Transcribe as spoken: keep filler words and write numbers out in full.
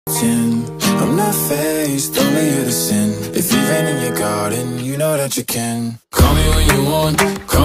I'm not faced, only here to sin. If you've been in your garden, you know that you can. Call me when you want. Call